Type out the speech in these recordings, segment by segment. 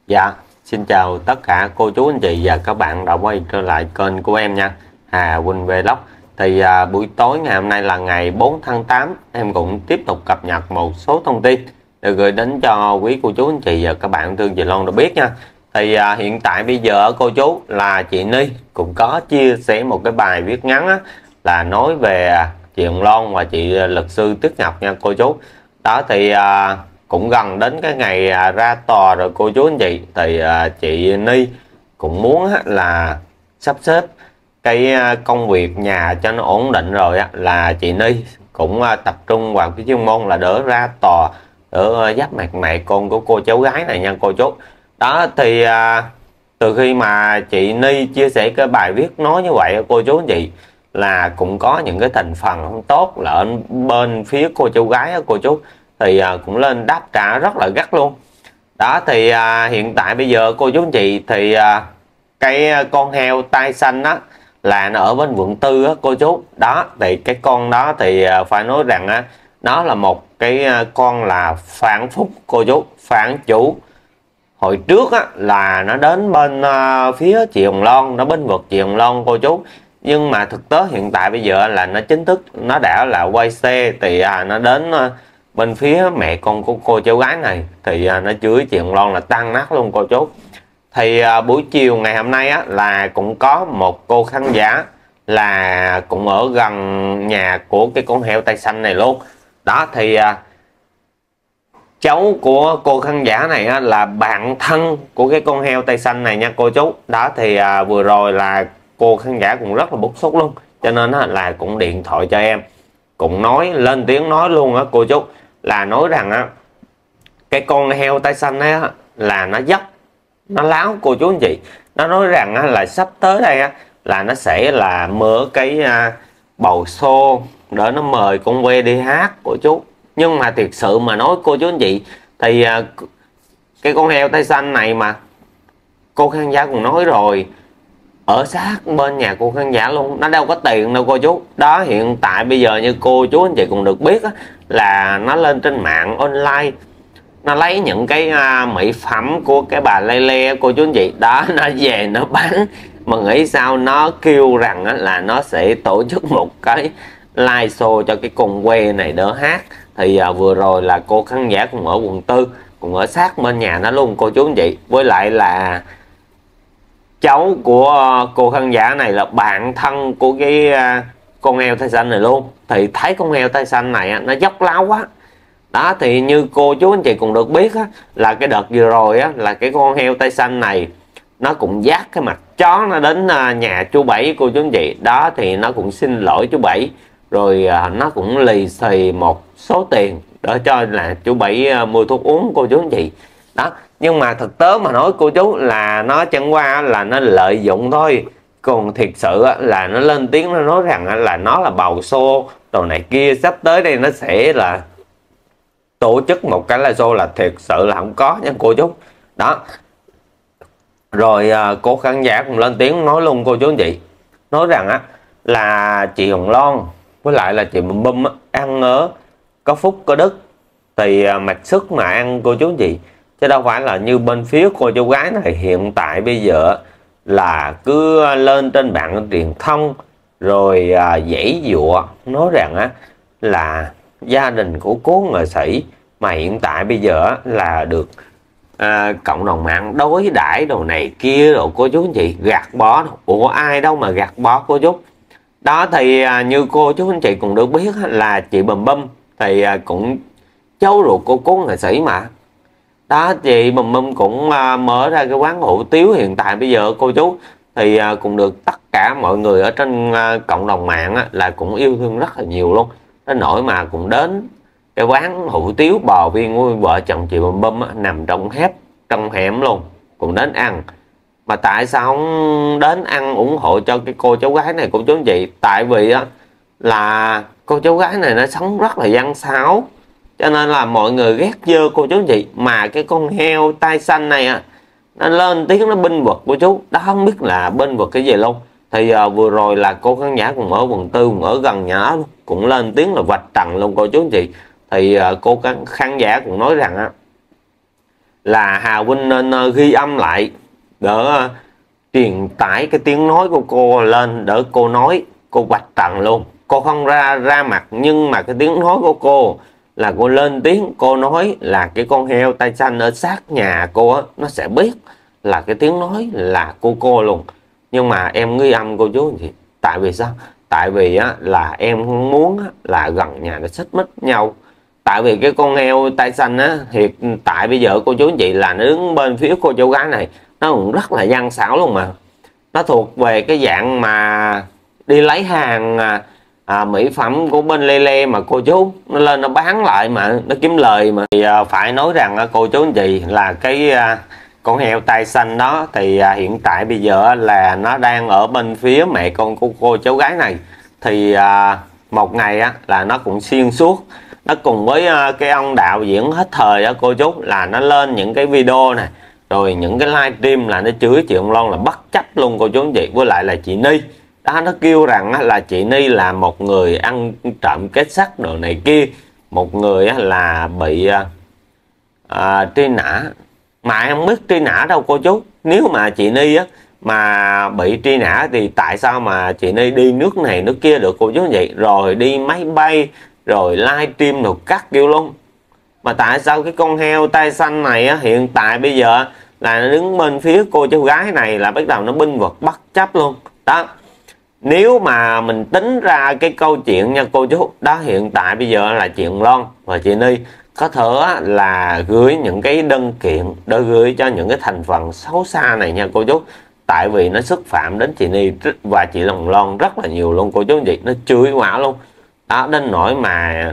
Dạ, xin chào tất cả cô chú anh chị và các bạn đã quay trở lại kênh của em nha, Hà Huynh Vlog. Thì buổi tối ngày hôm nay là ngày 4 tháng 8, em cũng tiếp tục cập nhật một số thông tin để gửi đến cho quý cô chú anh chị và các bạn thương chị Loan được biết nha. Thì hiện tại bây giờ cô chú là chị Ni cũng có chia sẻ một cái bài viết ngắn á, là nói về chị Hồng Loan và chị luật sư Tuyết Ngọc nha cô chú. Đó thì cũng gần đến cái ngày ra tòa rồi cô chú anh chị. Thì chị Ni cũng muốn là sắp xếp cái công việc nhà cho nó ổn định rồi á, là chị Ni cũng tập trung vào cái chuyên môn là đỡ ra tòa, đỡ dắt mặt mẹ con của cô cháu gái này nha cô chú. Đó thì từ khi mà chị Ni chia sẻ cái bài viết nói như vậy cô chú anh chị, là cũng có những cái thành phần không tốt là ở bên phía cô cháu gái á cô chú. Thì cũng lên đáp trả rất là gắt luôn. Đó thì hiện tại bây giờ cô chú anh chị thì cái con heo tai xanh đó là nó ở bên quận 4 á cô chú. Đó thì cái con đó thì phải nói rằng á, nó là một cái con là phản phúc cô chú, phản chủ. Hồi trước á là nó đến bên phía chị Hồng Loan, nó bênh vực chị Hồng Loan cô chú. Nhưng mà thực tế hiện tại bây giờ là nó chính thức nó đã là quay xe. Thì nó đến bên phía mẹ con của cô cháu gái này, thì nó chửi chị Hồng Loan là tan nát luôn cô chú. Thì buổi chiều ngày hôm nay á, là cũng có một cô khán giả là cũng ở gần nhà của cái con heo tai xanh này luôn. Đó thì cháu của cô khán giả này á, là bạn thân của cái con heo tai xanh này nha cô chú. Đó thì vừa rồi là cô khán giả cũng rất là bức xúc luôn, cho nên là cũng điện thoại cho em, cũng nói lên tiếng nói luôn á cô chú, là nói rằng á cái con heo tai xanh ấy á, là nó dốc, nó láo cô chú anh chị. Nó nói rằng á, là sắp tới đây á, là nó sẽ là mở cái bầu show để nó mời con que đi hát của chú. Nhưng mà thiệt sự mà nói cô chú anh chị, thì cái con heo tai xanh này mà cô khán giả cũng nói rồi, ở sát bên nhà cô khán giả luôn, nó đâu có tiền đâu cô chú. Đó hiện tại bây giờ như cô chú anh chị cũng được biết á, là nó lên trên mạng online, nó lấy những cái mỹ phẩm của cái bà Lê Lê cô chú anh chị. Đó nó về nó bán, mà nghĩ sao nó kêu rằng á, là nó sẽ tổ chức một cái live show cho cái con que này đỡ hát. Thì vừa rồi là cô khán giả cũng ở quận 4, cũng ở sát bên nhà nó luôn cô chú anh chị. Với lại là cháu của cô khán giả này là bạn thân của cái con heo tai xanh này luôn. Thì thấy con heo tai xanh này nó dốc láo quá. Đó thì như cô chú anh chị cũng được biết á, là cái đợt vừa rồi á, là cái con heo tai xanh này nó cũng dắt cái mặt chó nó đến nhà chú Bảy cô chú anh chị. Đó thì nó cũng xin lỗi chú Bảy, rồi nó cũng lì xì một số tiền để cho là chú Bảy mua thuốc uống cô chú anh chị. Đó nhưng mà thực tế mà nói cô chú, là nó chẳng qua là nó lợi dụng thôi. Còn thiệt sự là nó lên tiếng nó nói rằng là nó là bầu xô đồ này kia, sắp tới đây nó sẽ là tổ chức một cái live show, là thiệt sự là không có nha cô chú. Đó rồi cô khán giả cũng lên tiếng nói luôn cô chú anh chị, nói rằng á là chị Hồng Loan với lại là chị Bùm Bum ăn ở có phúc có đức, thì mặc sức mà ăn cô chú anh chị, chứ đâu phải là như bên phía cô cháu gái này hiện tại bây giờ là cứ lên trên mạng truyền thông rồi giãy giụa nói rằng á là gia đình của cố nghệ sĩ mà hiện tại bây giờ là được cộng đồng mạng đối đãi đồ này kia đồ cô chú anh chị, gạt bỏ. Ủa ai đâu mà gạt bỏ cô chú. Đó thì như cô chú anh chị cũng được biết là chị Bùm Bum thì cũng cháu ruột của cố nghệ sĩ mà. Đó chị Bùm Bum cũng mở ra cái quán hủ tiếu hiện tại bây giờ cô chú, thì cũng được tất cả mọi người ở trên cộng đồng mạng là cũng yêu thương rất là nhiều luôn. Đến nỗi mà cũng đến cái quán hủ tiếu bò viên của vợ chồng chị Bùm Bum nằm trong hẻm luôn, cũng đến ăn. Mà tại sao không đến ăn ủng hộ cho cái cô cháu gái này cô chú anh chị? Tại vì á là cô cháu gái này nó sống rất là gian xáo, cho nên là mọi người ghét dơ cô chú anh chị. Mà cái con heo tai xanh này nó lên tiếng nó bênh vực cô chú, đó không biết là bênh vực cái gì luôn. Thì vừa rồi là cô khán giả cũng ở quận 4, ở gần nhà luôn, cũng lên tiếng là vạch trần luôn cô chú anh chị. Thì cô khán giả cũng nói rằng là Hà Vinh nên ghi âm lại để truyền tải cái tiếng nói của cô lên, để cô nói, cô vạch trần luôn. Cô không ra mặt, nhưng mà cái tiếng nói của cô là cô lên tiếng, cô nói là cái con heo tai xanh ở sát nhà cô á, nó sẽ biết là cái tiếng nói là của cô luôn. Nhưng mà em ghi âm cô chú gì? Tại vì sao? Tại vì á, là em không muốn á, là gần nhà nó xích mích nhau. Tại vì cái con heo tai xanh á, hiện tại bây giờ cô chú anh chị là nó đứng bên phía cô cháu gái này, nó cũng rất là gian xảo luôn mà. Nó thuộc về cái dạng mà đi lấy hàng mỹ phẩm của bên Lê Lê mà cô chú, nó lên nó bán lại mà nó kiếm lời mà. Thì phải nói rằng cô chú anh chị là cái con heo tai xanh đó thì hiện tại bây giờ là nó đang ở bên phía mẹ con của cô cháu gái này. Thì một ngày là nó cũng xuyên suốt, nó cùng với cái ông đạo diễn hết thời đó cô chú, là nó lên những cái video này, rồi những cái livestream là nó chửi chị Hồng Loan là bất chấp luôn cô chú anh chị. Với lại là chị Ni đó, nó kêu rằng là chị Ni là một người ăn trộm kết sắt đồ này kia, một người là bị truy nã. Mà em không biết truy nã đâu cô chú. Nếu mà chị Ni mà bị truy nã thì tại sao mà chị Ni đi nước này nước kia được cô chú anh chị, rồi đi máy bay, rồi livestream rồi cắt kiểu luôn. Mà tại sao cái con heo tai xanh này hiện tại bây giờ là nó đứng bên phía cô cháu gái này, là bắt đầu nó binh vực bất chấp luôn đó. Nếu mà mình tính ra cái câu chuyện nha cô chú đó, hiện tại bây giờ là chị Hồng Loan và chị Ni có thể là gửi những cái đơn kiện để gửi cho những cái thành phần xấu xa này nha cô chú. Tại vì nó xúc phạm đến chị Ni và chị Hồng Loan rất là nhiều luôn cô chú anh chị. Nó chửi quả luôn đó, đến nỗi mà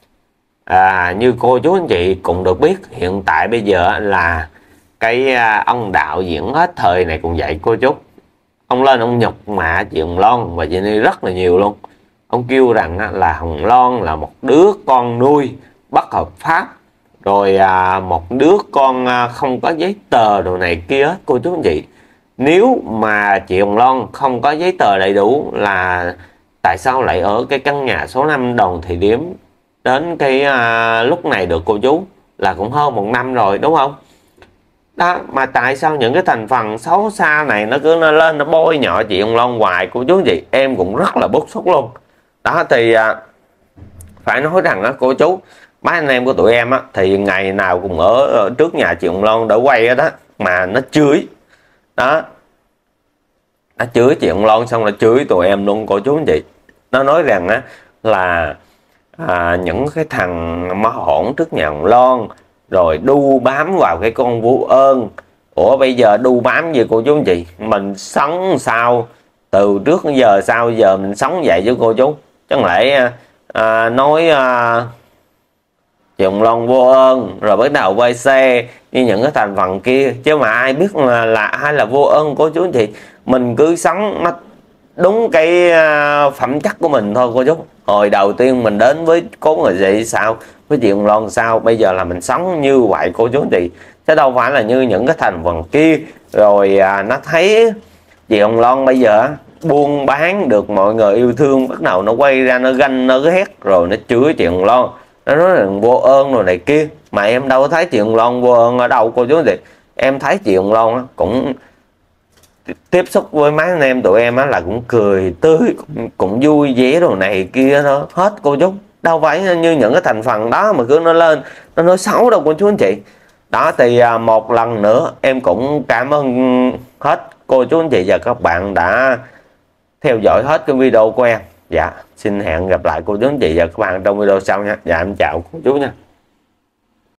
như cô chú anh chị cũng được biết, hiện tại bây giờ là cái ông đạo diễn hết thời này cũng vậy cô chú. Ông lên ông nhục mạ chị Hồng Loan và chị Ni rất là nhiều luôn. Ông kêu rằng là Hồng Loan là một đứa con nuôi bất hợp pháp, rồi một đứa con không có giấy tờ đồ này kia hết cô chú anh chị. Nếu mà chị Hồng Loan không có giấy tờ đầy đủ là tại sao lại ở cái căn nhà số 5 Đoàn Thị Điếm đến cái lúc này được cô chú? Là cũng hơn 1 năm rồi đúng không? Đó, mà tại sao những cái thành phần xấu xa này nó cứ nó lên nó bôi nhọ chị Hồng Loan hoài cô chú gì? Em cũng rất là bức xúc luôn. Đó thì phải nói rằng cô chú, mấy anh em của tụi em thì ngày nào cũng ở trước nhà chị Hồng Loan để quay đó, mà nó chửi đó, nó chửi chị Hồng Loan xong là chửi tụi em luôn cô chú anh chị. Nó nói rằng là những cái thằng mà hỗn trước nhà Hồng Loan rồi đu bám vào cái con Vô Ơn. Ủa bây giờ đu bám gì cô chú anh chị? Mình sống sao từ trước đến giờ, sao giờ mình sống vậy chứ cô chú? Chẳng lẽ nói chị Hồng Loan vô ơn rồi bắt đầu quay xe như những cái thành phần kia, chứ mà ai biết là ai là vô ơn cô chú anh chị. Mình cứ sống nó đúng cái phẩm chất của mình thôi cô chú. Hồi đầu tiên mình đến với cố người gì sao, với chị Hồng Loan sao, bây giờ là mình sống như vậy cô chú anh chị, chứ đâu phải là như những cái thành phần kia. Rồi nó thấy chị Hồng Loan bây giờ buôn bán được mọi người yêu thương, bắt đầu nó quay ra nó ganh nó ghét, rồi nó chửi chị Hồng Loan, nó nói là vô ơn rồi này kia. Mà em đâu có thấy chị Hồng Loan vô ơn ở đâu cô chú anh chị. Em thấy chị Hồng Loan cũng tiếp xúc với mấy anh em tụi em là cũng cười tươi, cũng vui vẻ đồ này kia đó hết cô chú. Đâu phải như những cái thành phần đó mà cứ nó lên nó nói xấu đâu cô chú anh chị. Đó thì một lần nữa em cũng cảm ơn hết cô chú anh chị và các bạn đã theo dõi hết cái video của em. Dạ xin hẹn gặp lại cô chú anh chị và các bạn trong video sau nha. Dạ em chào cô chú nha.